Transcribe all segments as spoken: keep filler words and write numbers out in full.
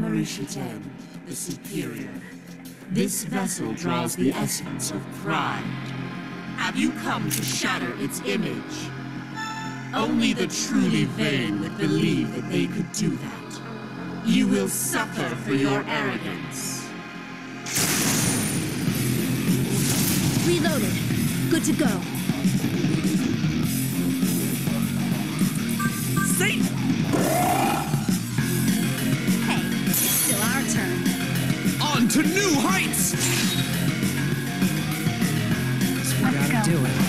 Marishiten, the superior. This vessel draws the essence of pride. Have you come to shatter its image? Only the truly vain would believe that they could do that. You will suffer for your arrogance. Reloaded. Good to go. Safe! Hey, it's still our turn. On to new heights! We gotta do it.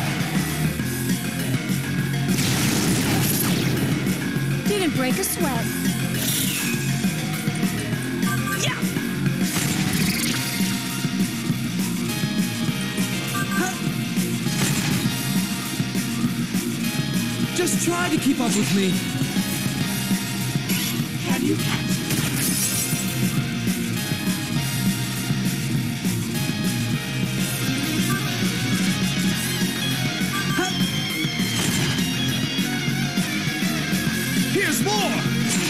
Didn't break a sweat. Yeah! Just try to keep up with me. Can you catch it? Here's more!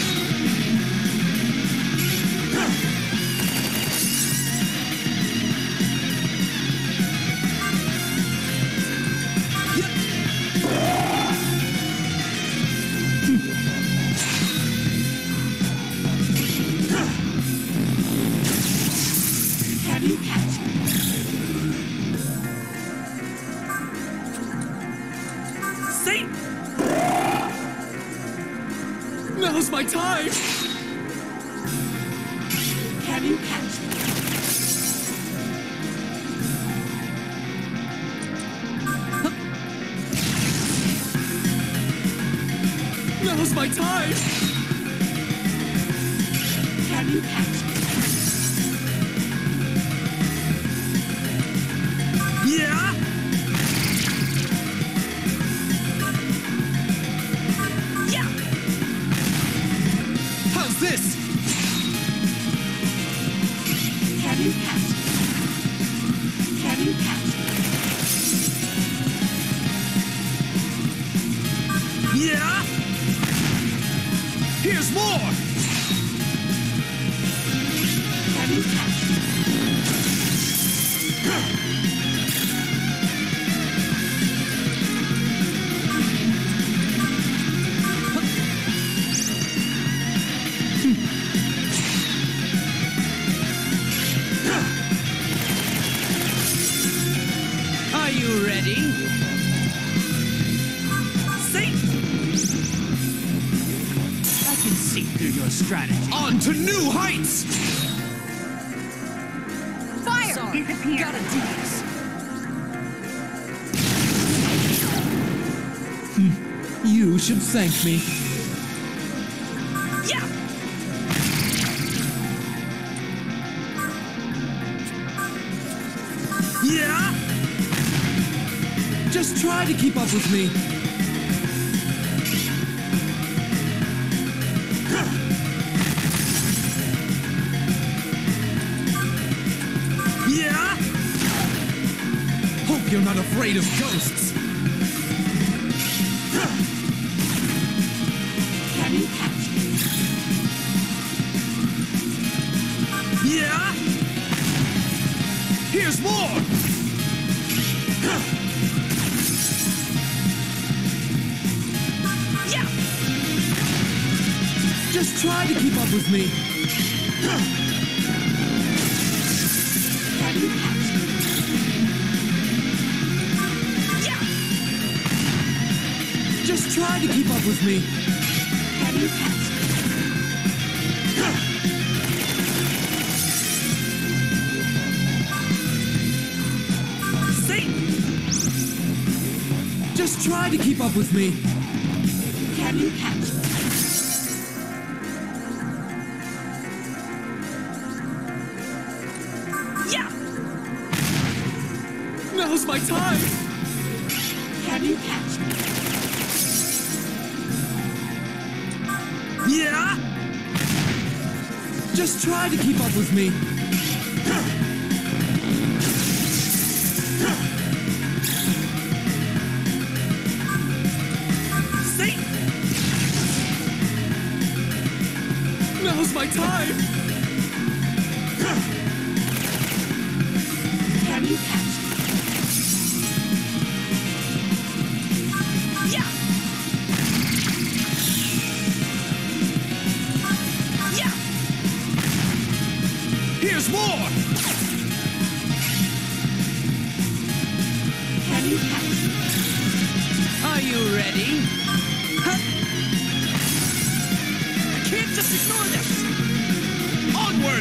Can you catch it? Safe! Now's my time! Can you catch it? Now's my time! Can you catch it? Yeah! Yeah! How's this? Can you catch it? Can you catch it? Yeah! Here's more! Can you catch it? Are you ready? Safe! I can see through your strategy. On to new heights! Fire! Sorry, gotta do this. You should thank me. Yeah! Yeah! Just try to keep up with me. Yeah! Hope you're not afraid of ghosts. Can you catch it? Yeah! Here's more! Yeah! Just try to keep up with me. Can you catch it? Yeah! Just try to keep up with me. Can you catch it? Safe! Just try to keep up with me. Can you catch it? Yeah! Now's my time! Can you catch it? Yeah! Just try to keep up with me. Safe! Now's my time! Can you catch it? Yeah! Yeah! Here's more! Can you catch it? Are you ready? Huh? I can't just ignore this! Onward!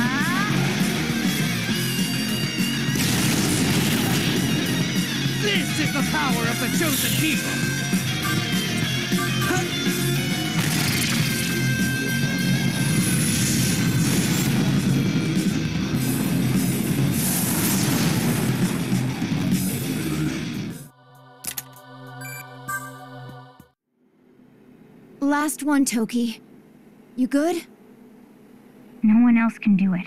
This is the power of the chosen people! Huh? Last one, Toki. You good? No one else can do it.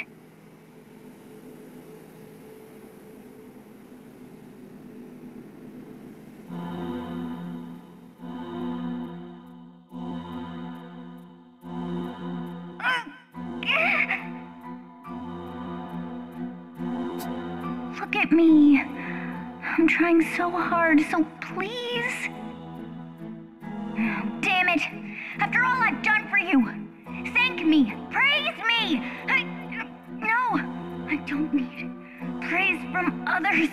Look at me. I'm trying so hard, so please. Damn it! After all I've done for you! Thank me! Praise me! I... No! I don't need praise from others!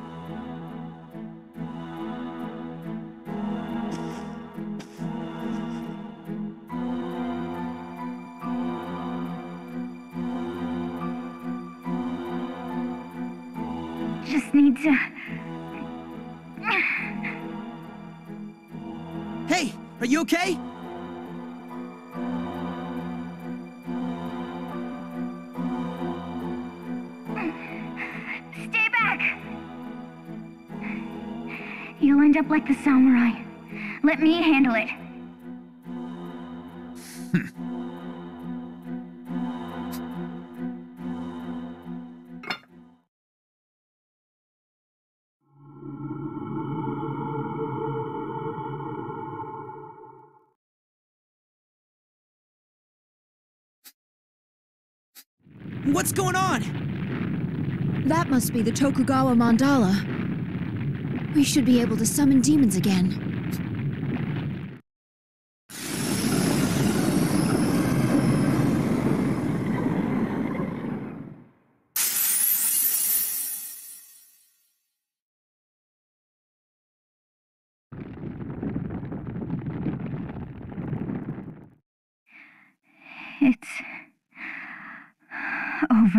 Just need to... Hey! Are you okay? Stay back! You'll end up like the samurai. Let me handle it. What's going on? That must be the Tokugawa mandala. We should be able to summon demons again. It's... over.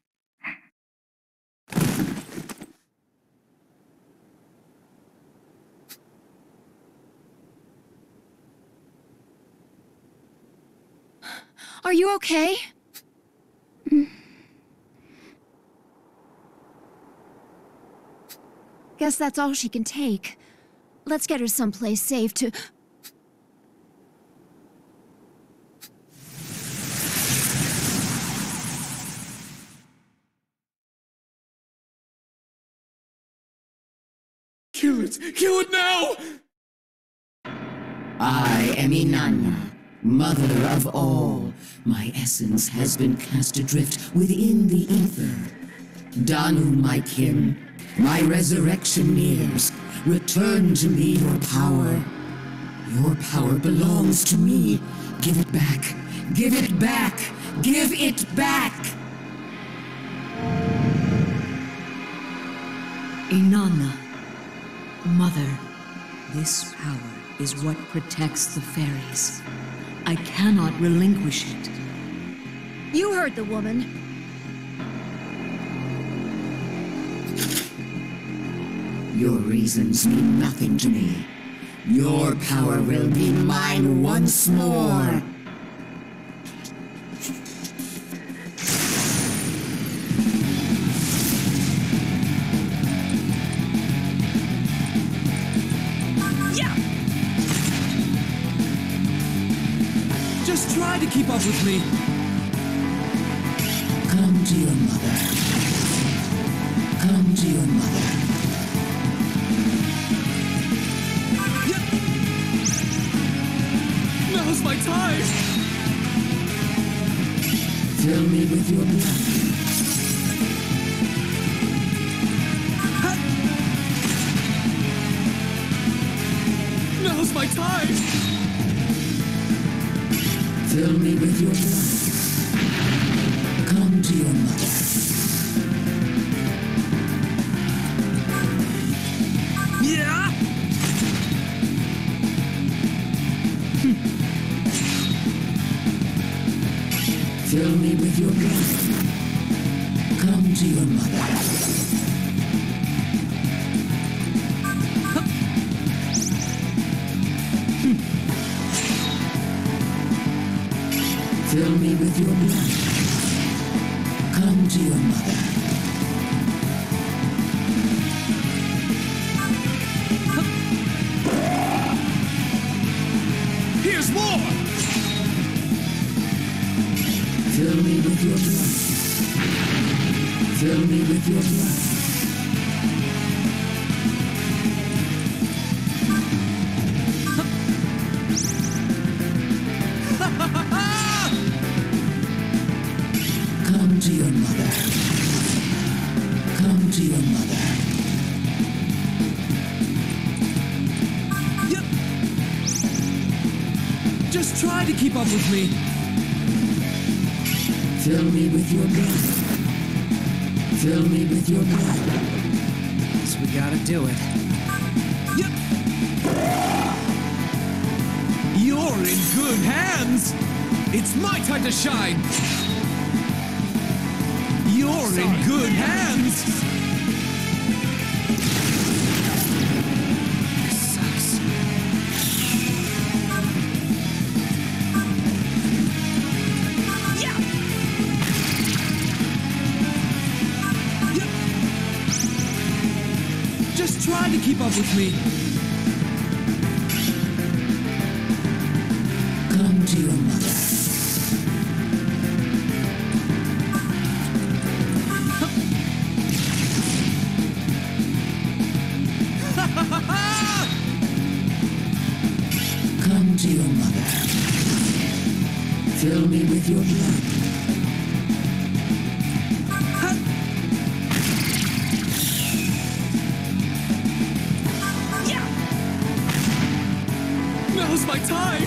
Are you okay? Guess that's all she can take. Let's get her someplace safe to... Kill it! Kill it now! I am Inanna, mother of all. My essence has been cast adrift within the ether. Danu, my kin, my resurrection nears. Return to me your power. Your power belongs to me. Give it back. Give it back. Give it back. Inanna, Mother, this power is what protects the fairies. I cannot relinquish it. You heard the woman. Your reasons mean nothing to me. Your power will be mine once more. Just try to keep up with me. Come to your mother. Come to your mother. Now's my time! Fill me with your blood. Now's my time! Fill me with your blood. Come to your mother. Yeah! Fill me with your blood. Come to your mother. Fill me with your blood. Come to your mother. Here's more! Fill me with your blood. Fill me with your blood. Come to your mother. Come to your mother. Yep. Just try to keep up with me. Fill me with your blood. Fill me with your blood. Guess we gotta do it. Yep. You're in good hands! It's my time to shine! You're Sorry. in good hands! This sucks. Yeah! Yep. Just try to keep up with me. Come to your mother. Come to your mother. Fill me with your blood. Yeah! Now's my time!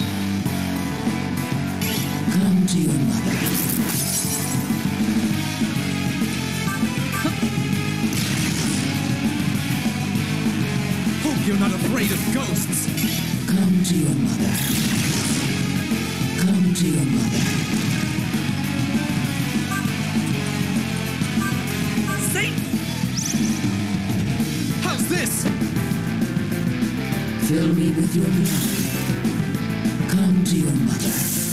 Come to your mother. Hope you're not afraid of ghosts! Come to your mother. Come to your mother. See? How's this? Fill me with your blood. Come to your mother.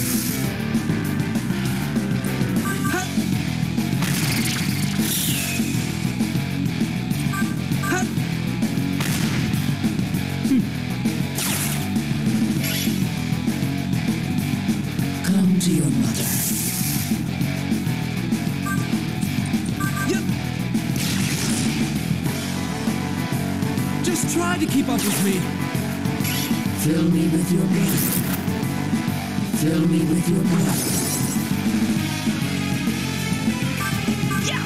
Come to your mother. Yep. Just try to keep up with me. Fill me with your blood. Fill me with your blood. Yeah.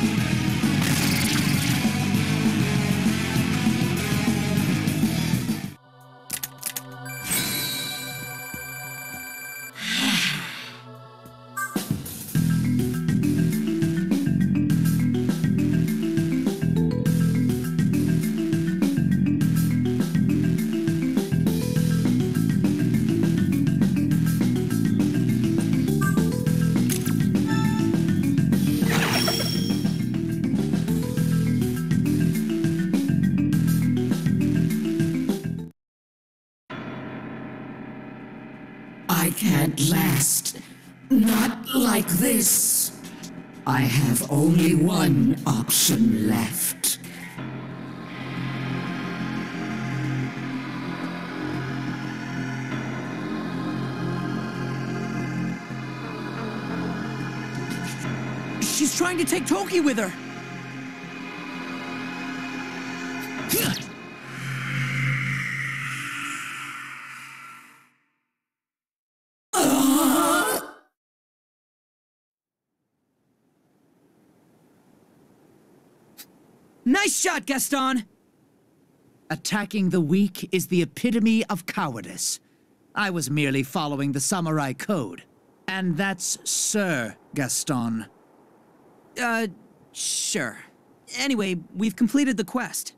I can't last. Not like this. I have only one option left. She's trying to take Toki with her. Nice shot, Gaston! Attacking the weak is the epitome of cowardice. I was merely following the samurai code. And that's Sir Gaston. Uh, sure. Anyway, we've completed the quest.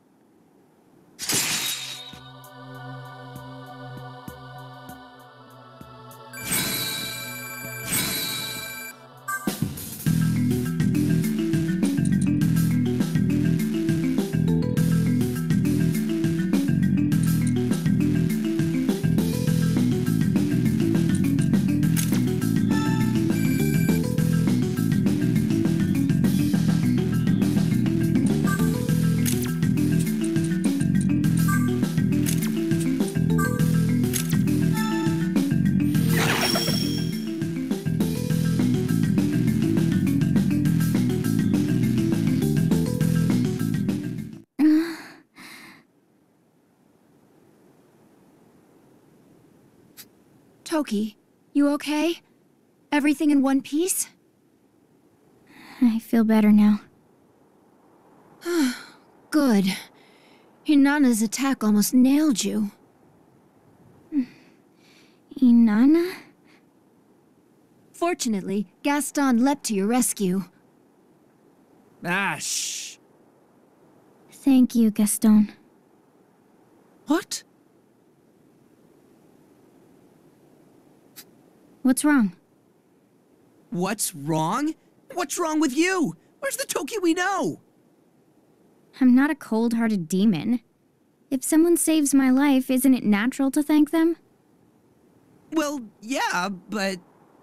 Toki, you okay? Everything in one piece? I feel better now. Good. Inanna's attack almost nailed you. Inanna? Fortunately, Gaston leapt to your rescue. Ah, shh. Thank you, Gaston. What? What's wrong? What's wrong? What's wrong with you? Where's the Toki we know? I'm not a cold-hearted demon. If someone saves my life, isn't it natural to thank them? Well, yeah, but...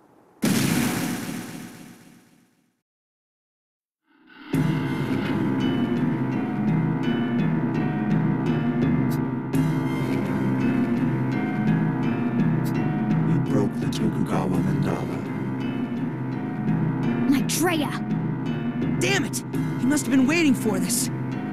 Broke the Tokugawa mandala. Maitreya! Damn it! He must have been waiting for this.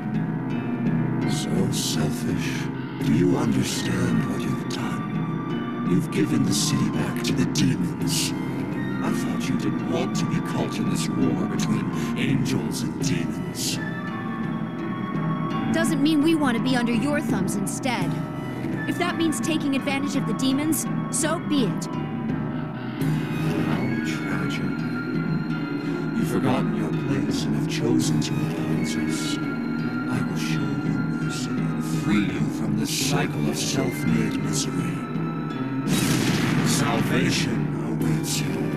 So selfish. Do you understand what you've done? You've given the city back to the demons. I thought you didn't want to be caught in this war between angels and demons. Doesn't mean we want to be under your thumbs instead. If that means taking advantage of the demons, so be it. How tragic. You've forgotten your place and have chosen to oppose us. I will show you mercy and free you from this cycle of self-made misery. Salvation awaits you.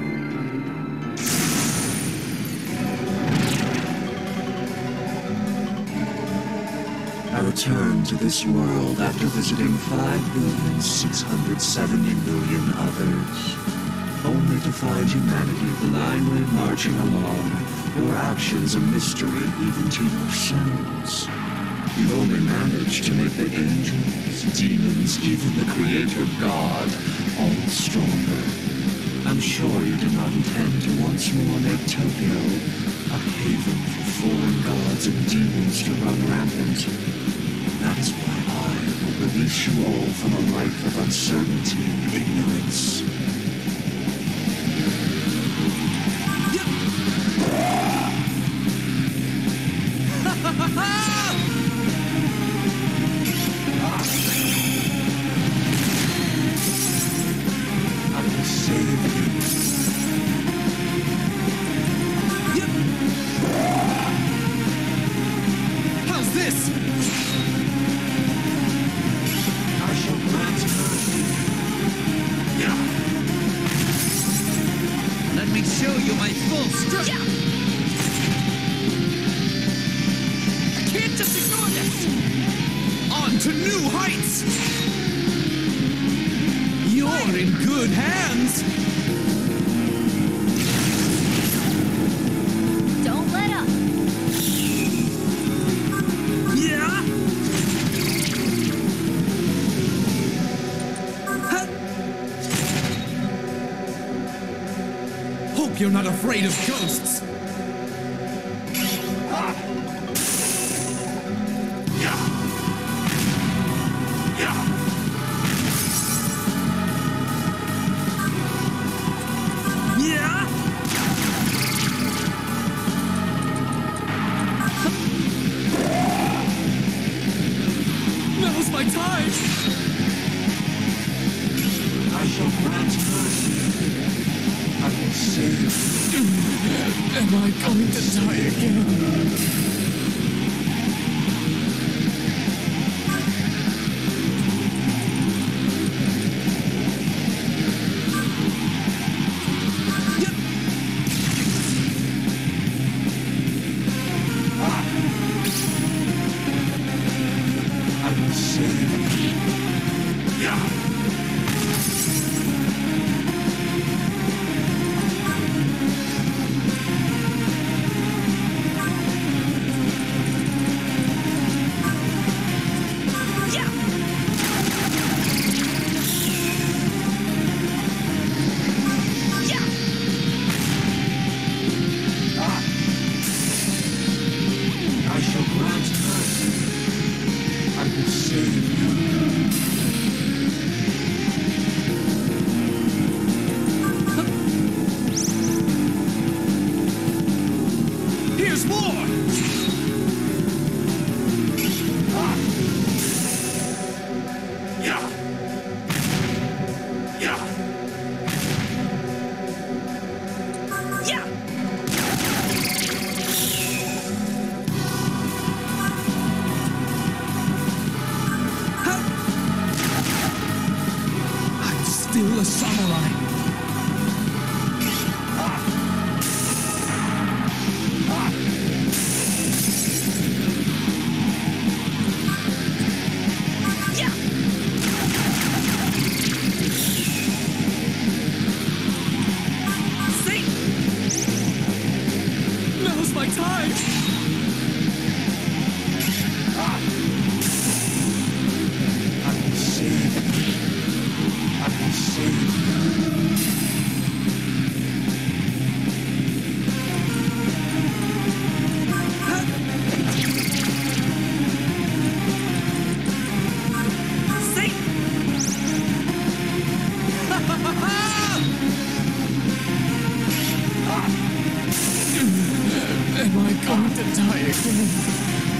I returned to this world after visiting five billion six hundred seventy million others, only to find humanity blindly marching along, your actions a mystery even to yourselves. You've only managed to make the angels, demons, even the creator God, all stronger. I'm sure you did not intend to once more make Tokyo a haven for foreign gods and demons to run rampant. That is why I will release you all from a life of uncertainty and ignorance. I will save you. How's this? I shall grant her. Let me show you my full strength. I can't just ignore this. On to new heights! You're in good hands! Don't let up. Yeah? Huh? Hope you're not afraid of ghosts. Yeah? Am I going to die again? Still a samurai. See? Now's my time. I will save you. I will save you. Am I going to die again?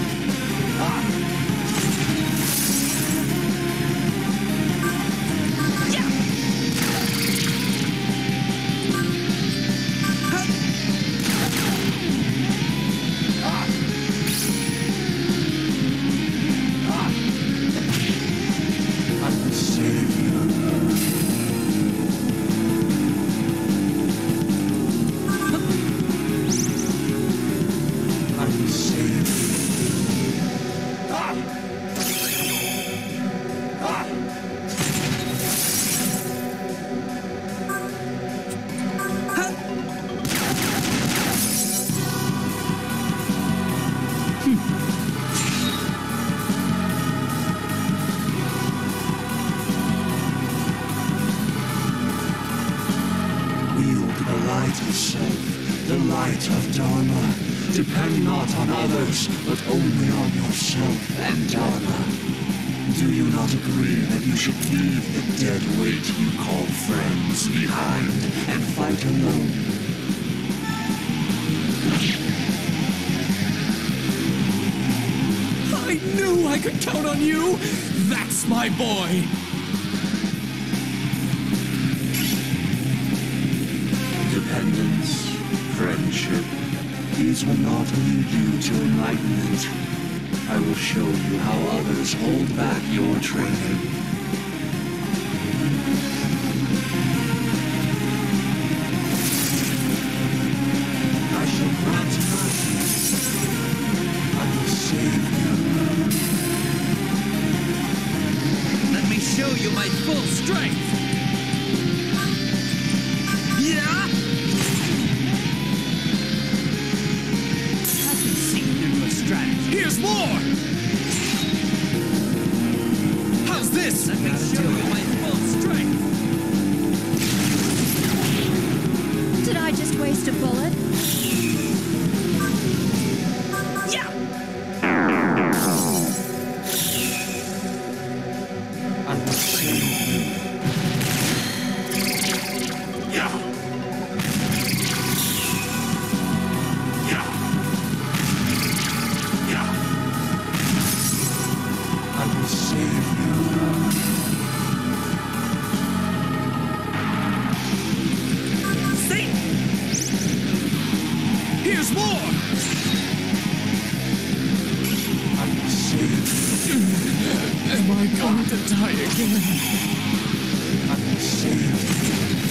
The light of Dharma. Depend not on others, but only on yourself and Dharma. Do you not agree that you should leave the dead weight you call friends behind and fight alone? I knew I could count on you! That's my boy! Dependence, friendship, these will not lead you to enlightenment. I will show you how others hold back your training. I shall grant mercy. I will save you. Let me show you my full strength! Yeah! I can see through your strategy. Here's more! How's this? Let me show you my full strength! Did I just waste a bullet? Yeah! I will save you. Yeah. Yeah. Yeah. I will save you. Here's more! I'm safe. Am I going to die again? I'm safe.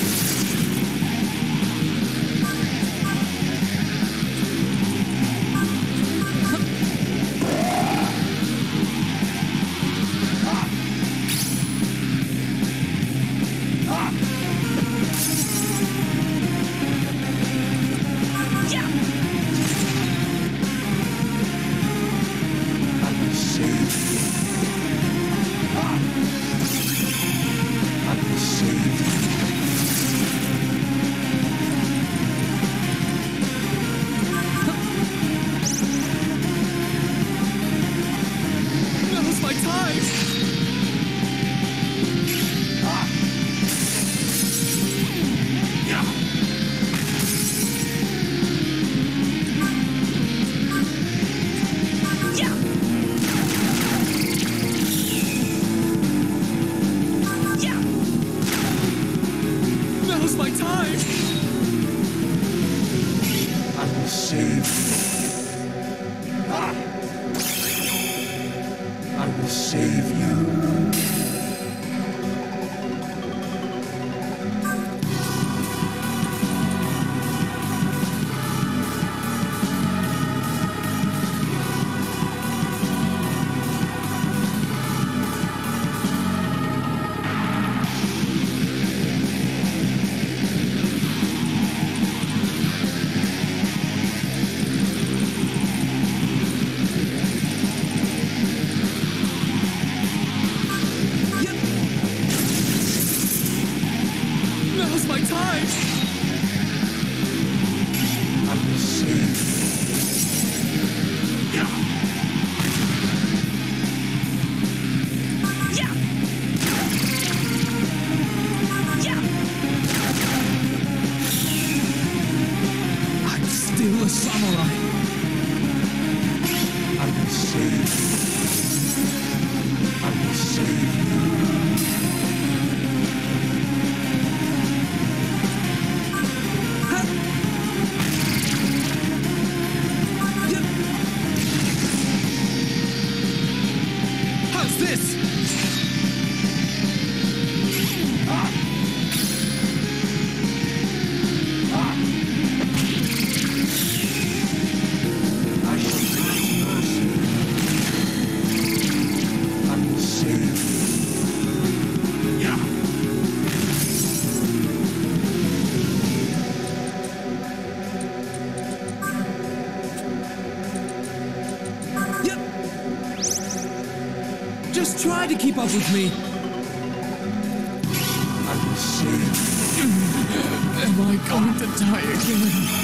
Try to keep up with me. I'm safe. Am I going to die again?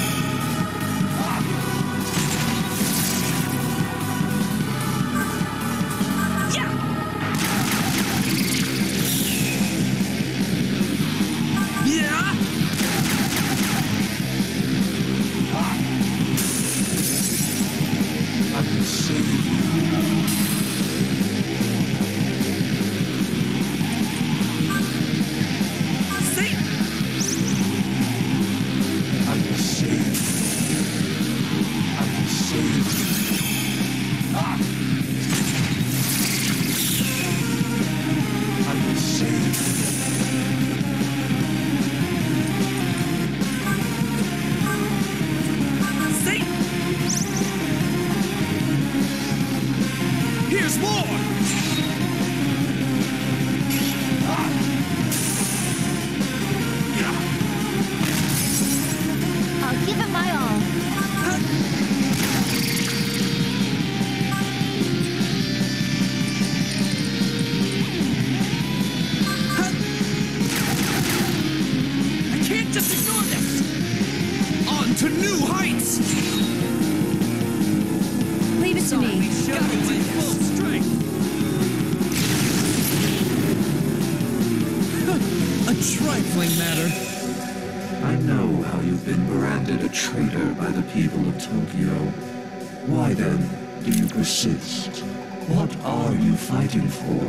Why then do you persist? What are you fighting for?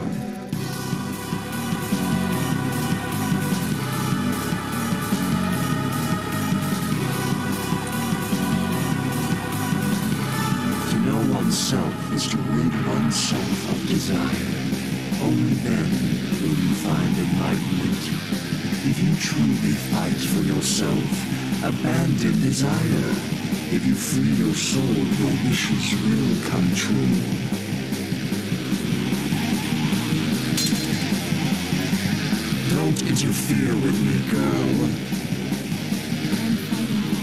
oneself is to rid oneself of desire. Only then will you find enlightenment. If you truly fight for yourself, abandon desire. If you free your soul, your wishes will come true. Don't interfere with me, girl. I'm fighting.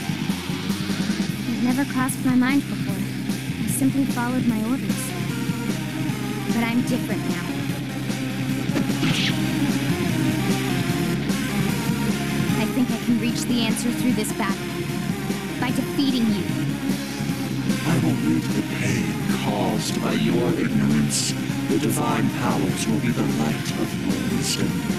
It never crossed my mind before. I simply followed my orders. But I'm different now. I think I can reach the answer through this battle. By defeating you. I will rid the pain caused by your ignorance. The divine powers will be the light of your wisdom.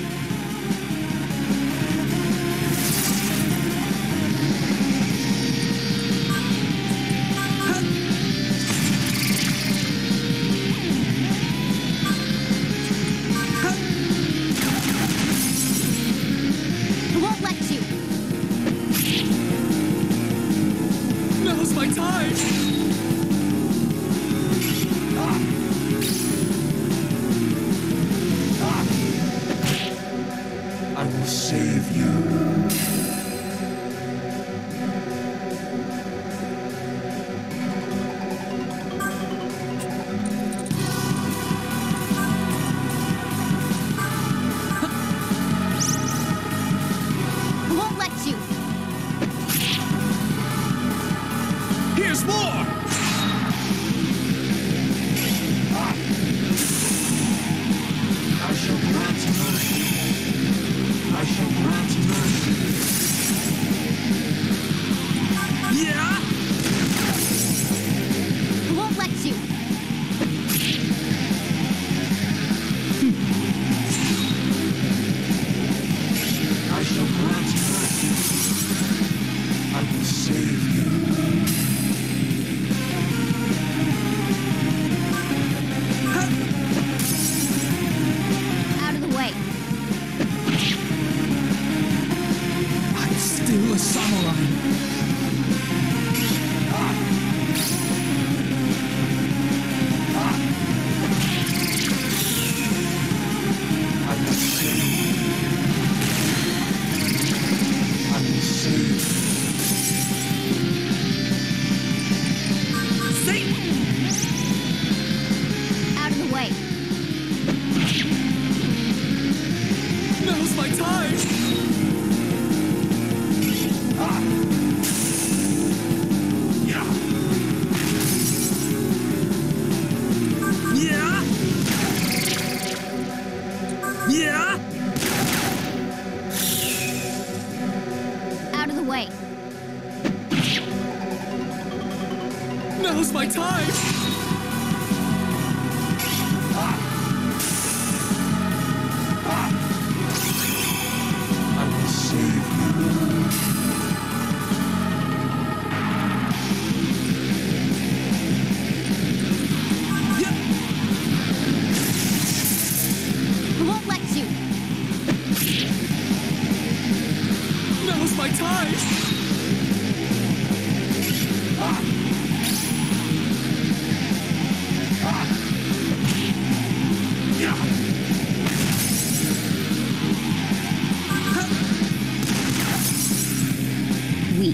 Now's my time! I will save you. I won't let you! Now's my time! Weak.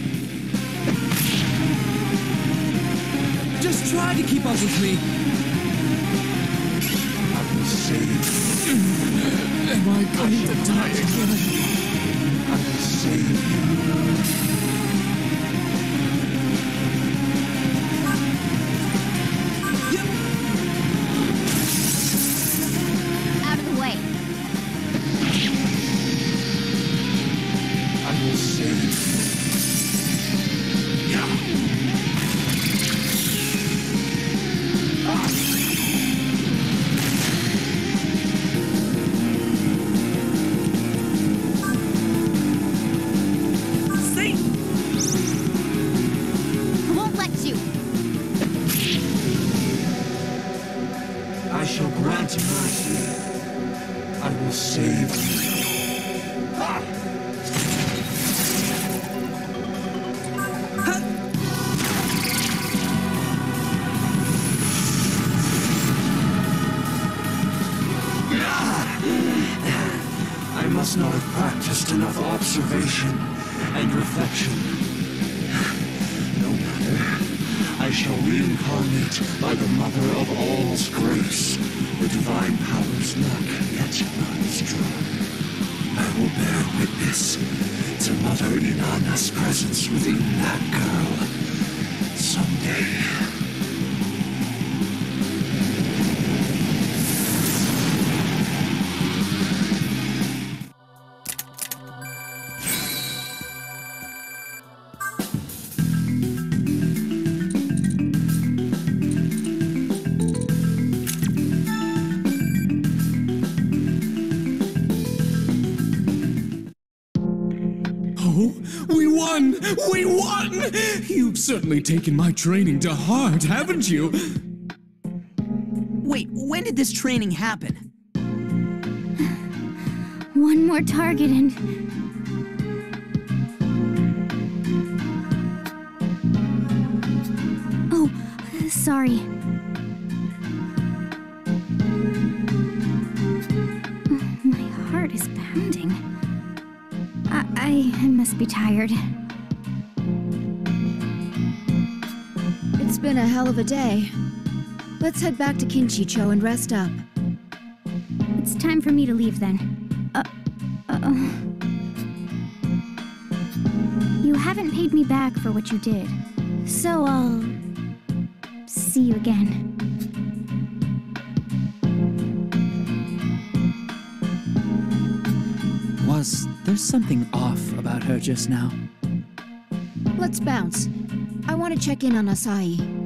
Just try to keep up with me. I will save you. Am I going to die again? I will save you. Out of the way. I will save you. must not have practiced enough observation and reflection. No matter. I shall reincarnate by the Mother of All's grace, the divine powers not yet runs dry. I will bear witness to Mother Inanna's presence within that girl someday. We won! We won! You've certainly taken my training to heart, haven't you? Wait, when did this training happen? One more target and... Oh, sorry. My heart is pounding. I, I must be tired. It's been a hell of a day. Let's head back to Kinchicho and rest up. It's time for me to leave then. Uh, uh-oh. You haven't paid me back for what you did, so I'll see you again. Was there something off about her just now? Let's bounce. I want to check in on Asahi.